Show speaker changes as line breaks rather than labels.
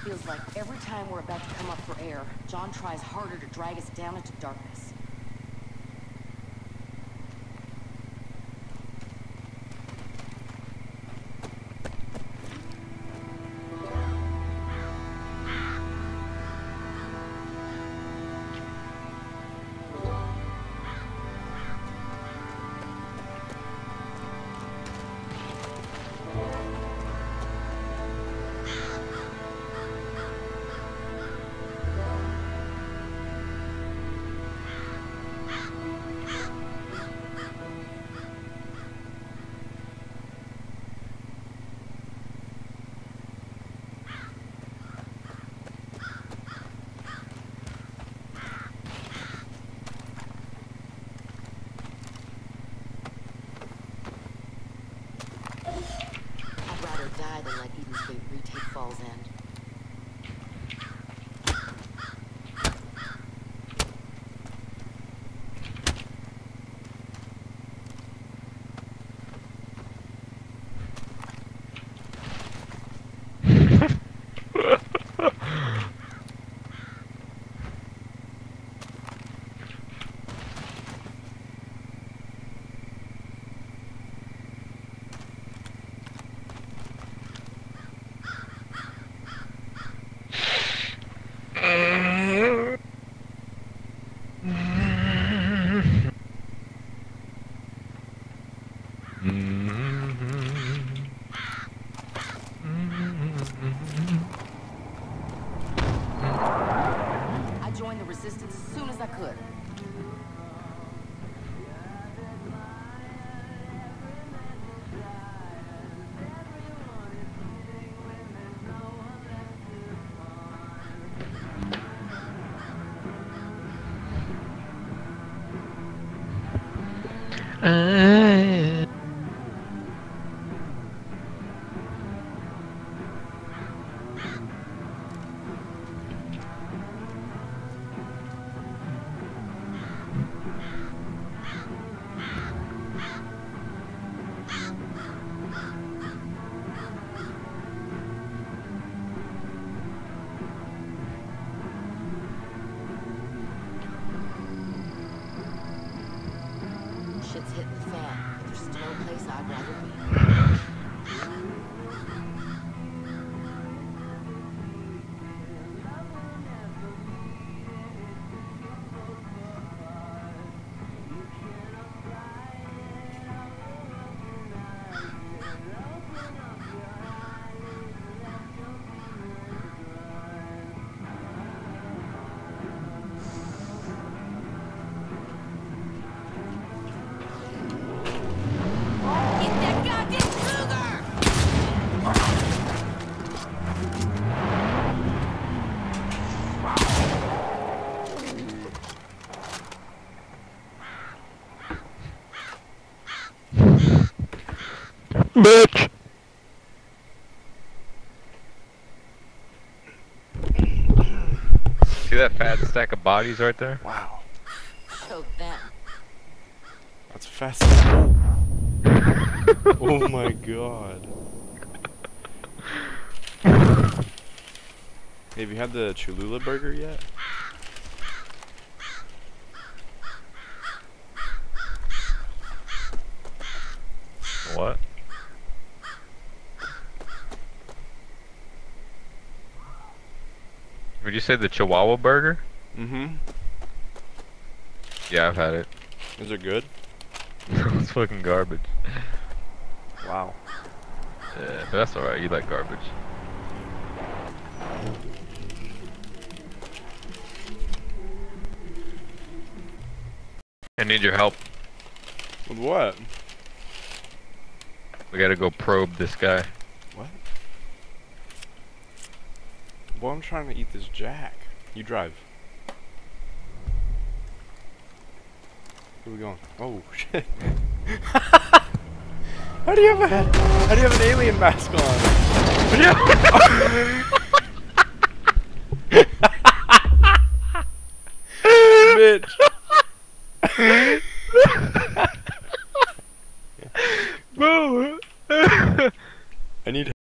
Feels like every time we're about to come up for air, John tries harder to drag us down into darkness. I'd rather die than let Eden's Gate retake Fall's End. I joined the resistance as soon as I could. Shit's hitting the fan, but there's still no place I'd rather be.
Bitch! See that fat stack of bodies right there?
Wow.
Choke them.
That's fast. Oh my god. Hey, have you had the Cholula burger yet?
What? Would you say the Chihuahua burger?
Mm-hmm.
Yeah, I've had it.
Is it good?
It's fucking garbage.
Wow.
Yeah, but that's alright, you like garbage. I need your help.
With what?
We gotta go probe this guy.
What? Well, I'm trying to eat this jack. You drive. Where are we going? Oh shit! How do you have an alien mask on? Bitch.
Bro.
I need